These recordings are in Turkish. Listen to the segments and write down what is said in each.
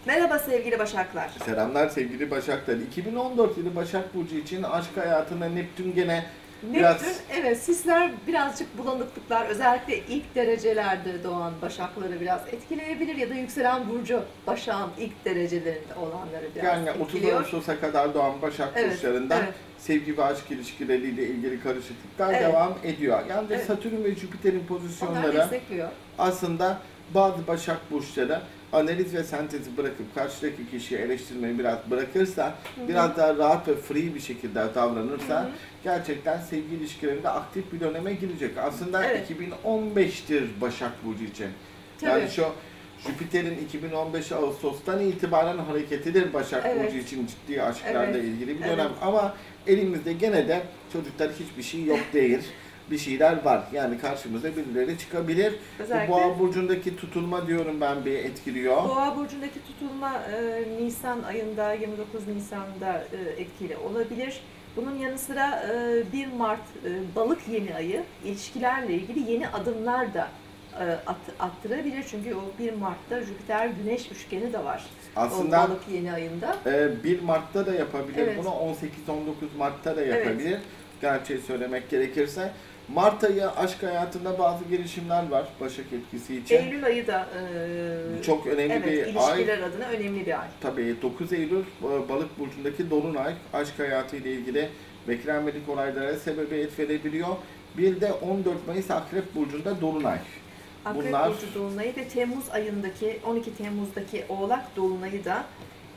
Merhaba sevgili Başaklar. Selamlar sevgili Başaklar. 2014 yılı Başak Burcu için aşk hayatında Neptün gene Neptün, biraz evet sizler birazcık bulanıklıklar, özellikle ilk derecelerde doğan Başakları biraz etkileyebilir ya da yükselen burcu Başak'ın ilk derecelerinde olanları biraz yani 30 etkiliyor. Ağustos'a kadar doğan Başak Evet, burçlarında evet. sevgi ve aşk ilişkileriyle ilgili karışıklıklar Evet. devam ediyor. Yani Evet. Satürn ve Jüpiter'in Onlar pozisyonları destekliyor. aslında bazı Başak burçları analiz ve sentezi bırakıp karşıdaki kişiyi eleştirmeyi biraz bırakırsa, biraz daha rahat ve free bir şekilde davranırsa gerçekten sevgi ilişkilerinde aktif bir döneme girecek. Aslında Evet. 2015'tir Başak Burcu için. Yani Tabii. şu Jüpiter'in 2015 Ağustos'tan itibaren hareketidir Başak Evet. Burcu için ciddi aşklarla Evet. ilgili bir Evet. dönem. Ama elimizde gene de çocuklar hiçbir şey yok değil. Bir şeyler var. Yani karşımıza birileri çıkabilir. Özellikle Bu Boğa burcundaki tutulma diyorum ben bir etkiliyor. Boğa burcundaki tutulma Nisan ayında, 29 Nisan'da etkili olabilir. Bunun yanı sıra 1 Mart balık yeni ayı ilişkilerle ilgili yeni adımlar da attırabilir. Çünkü o 1 Mart'ta Jüpiter Güneş üçgeni de var. Aslında o balık yeni ayında. 1 Mart'ta da yapabilir Evet. bunu, 18-19 Mart'ta da yapabilir. Gerçeği söylemek gerekirse. Mart ayı aşk hayatında bazı girişimler var Başak etkisi için. Eylül ayı da Çok önemli evet, bir ilişkiler ay. adına önemli bir ay. Tabii 9 Eylül Balık burcundaki dolunay aşk hayatı ile ilgili beklenmedik olaylara sebebiyet verebiliyor. Bir de 14 Mayıs Akrep burcunda dolunay. Akrep Bunlar burcu dolunayı ve Temmuz ayındaki 12 Temmuz'daki Oğlak dolunayı da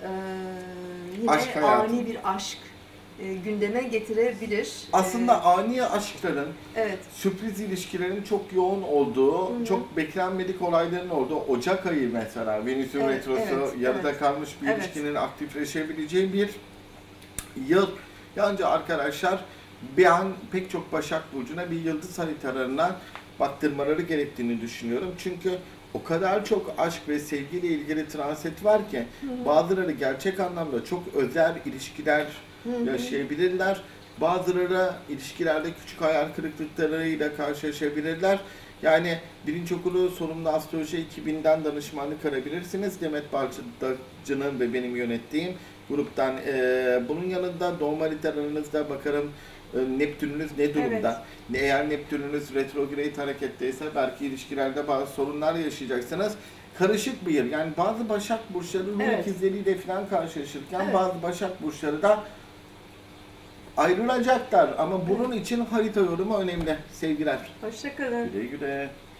yine Aşk hayatı. ani bir aşk gündeme getirebilir. aslında ani aşkların, Evet. sürpriz ilişkilerin çok yoğun olduğu, Hı hı. çok beklenmedik olayların olduğu, Ocak ayı mesela Venüs'ün Evet, retrosu, evet, yarıda evet. kalmış bir Evet. ilişkinin aktifleşebileceği bir yıl. Yani arkadaşlar bir an pek çok Başak Burcu'na bir yıldız haritalarına baktırmaları gerektiğini düşünüyorum. Çünkü o kadar çok aşk ve sevgiyle ilgili transit var ki bazıları gerçek anlamda çok özel ilişkiler yaşayabilirler. Bazıları ilişkilerde küçük hayal kırıklıklarıyla karşılaşabilirler. Yani birinci okulu sorumlu astroloji ekibinden danışmanlık arayabilirsiniz. Demet Balcı'nın ve benim yönettiğim gruptan. Bunun yanında doğum haritalarınızda bakarım Neptününüz ne durumda? Eğer Neptününüz retrograde hareketteyse belki ilişkilerde bazı sorunlar yaşayacaksınız. Karışık bir yıl. Yani bazı Başak Burçları ruh ikizleriyle falan karşılaşırken bazı Başak Burçları da ayrılacaklar. Ama bunun için harita yorumu önemli. Sevgiler. Hoşça kalın. Güle güle.